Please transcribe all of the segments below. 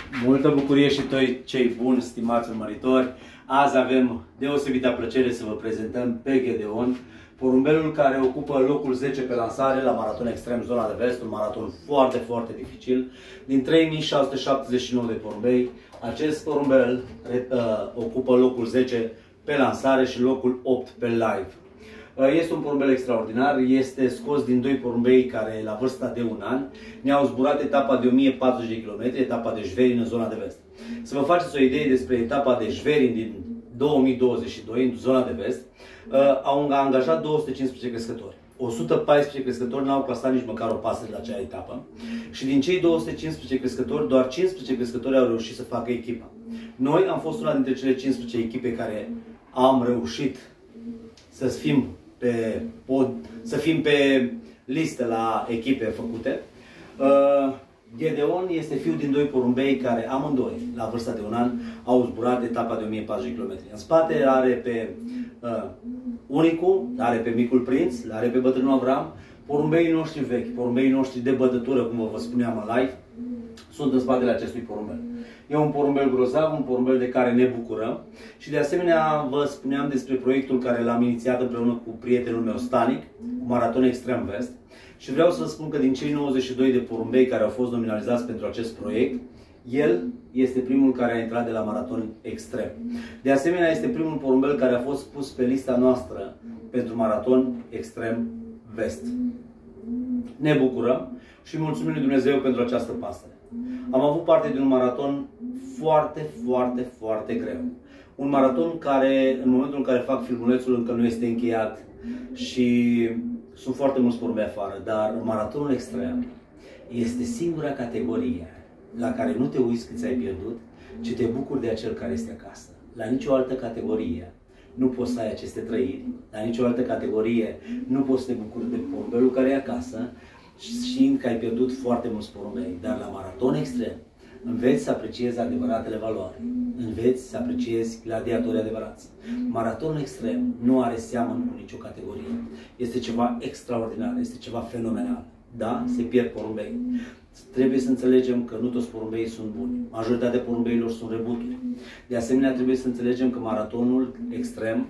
Multă bucurie și toi cei buni, stimați urmăritori. Azi avem deosebită plăcere să vă prezentăm pe Gedeon, porumbelul care ocupă locul 10 pe lansare la Maraton Extrem Zona de Vest, un maraton foarte, foarte dificil. Din 3679 de porumbei, acest porumbel ocupă locul 10 pe lansare și locul 8 pe live. Este un porumbel extraordinar, este scos din doi porumbei care la vârsta de 1 an ne-au zburat etapa de 1040 de km, etapa de Schwerin în zona de vest. Să vă faceți o idee despre etapa de Schwerin din 2022 în zona de vest, au angajat 215 crescători. 114 crescători n-au clasat nici măcar o pasăre la acea etapă și din cei 215 crescători, doar 15 crescători au reușit să facă echipa. Noi am fost una dintre cele 15 echipe care am reușit să fim pe listă la echipe făcute. Gedeon este fiul din doi porumbei care amândoi, la vârsta de 1 an, au zburat etapa de 1040 km. În spate are pe Unicul, are pe Micul Prinț, are pe Bătrânul Avram, porumbeii noștri vechi, porumbeii noștri de bătătură, cum vă spuneam în live, sunt în spatele acestui porumbel. E un porumbel grozav, un porumbel de care ne bucurăm și de asemenea vă spuneam despre proiectul care l-am inițiat împreună cu prietenul meu Stanic, cu Maraton Extrem Vest. Și vreau să spun că din cei 92 de porumbei care au fost nominalizați pentru acest proiect, el este primul care a intrat de la Maraton Extrem. De asemenea, este primul porumbel care a fost pus pe lista noastră pentru Maraton Extrem Vest. Ne bucurăm și mulțumim lui Dumnezeu pentru această pasăre. Am avut parte de un maraton foarte, foarte, foarte greu. Un maraton care, în momentul în care fac filmulețul, încă nu este încheiat și sunt foarte mulți porumbei afară, dar maratonul extrem este singura categorie la care nu te uiți cât ți-ai pierdut, ci te bucuri de acel care este acasă. La nicio altă categorie nu poți să ai aceste trăiri, la nicio altă categorie nu poți să te bucuri de porumbelul care e acasă, știind că ai pierdut foarte mulți porumbei. Dar la maraton extrem înveți să apreciezi adevăratele valori, înveți să apreciezi gladiatorii adevărați. Maratonul extrem nu are seamăn cu nicio categorie. Este ceva extraordinar, este ceva fenomenal. Da, se pierd porumbei. Trebuie să înțelegem că nu toți porumbeii sunt buni. Majoritatea porumbeilor sunt rebuturi. De asemenea, trebuie să înțelegem că maratonul extrem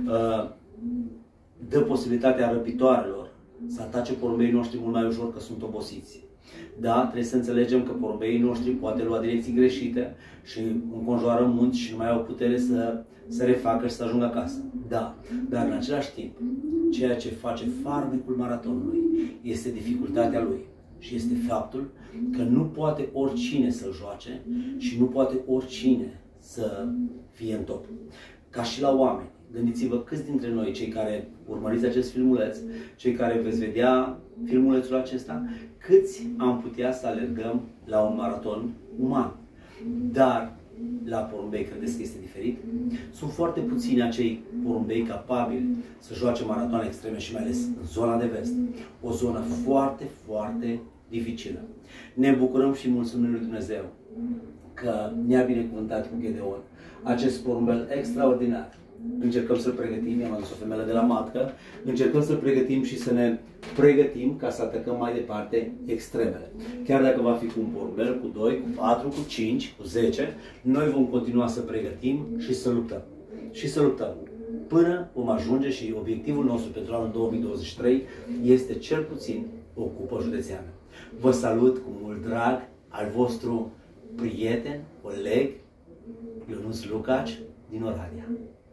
dă posibilitatea răpitoarelor să atace porumbeii noștri mult mai ușor, că sunt obosiți. Da, trebuie să înțelegem că porumbeii noștri poate lua direcții greșite și înconjoară munți și nu mai au putere să refacă și să ajungă acasă. Da, dar în același timp, ceea ce face farmecul maratonului este dificultatea lui și este faptul că nu poate oricine să-l joace și nu poate oricine să fie în top. Ca și la oameni. Gândiți-vă câți dintre noi, cei care urmăriți acest filmuleț, cei care veți vedea filmulețul acesta, câți am putea să alergăm la un maraton uman. Dar la porumbei credeți că este diferit? Sunt foarte puțini acei porumbei capabili să joace maratoane extreme și mai ales în zona de vest. O zonă foarte, foarte dificilă. Ne bucurăm și mulțumim lui Dumnezeu că ne-a binecuvântat cu Gedeon. Acest porumbel extraordinar. Încercăm să-l pregătim, i-am adus o femeie de la matcă, încercăm să-l pregătim și să ne pregătim ca să atacăm mai departe extremele. Chiar dacă va fi cu un porumbel, cu 2, cu 4, cu 5, cu 10, noi vom continua să pregătim și să luptăm. Și să luptăm până vom ajunge și obiectivul nostru pentru anul 2023 este cel puțin o cupă județeană. Vă salut cu mult drag al vostru prieten, coleg, Ionuț Lucaci din Oradea.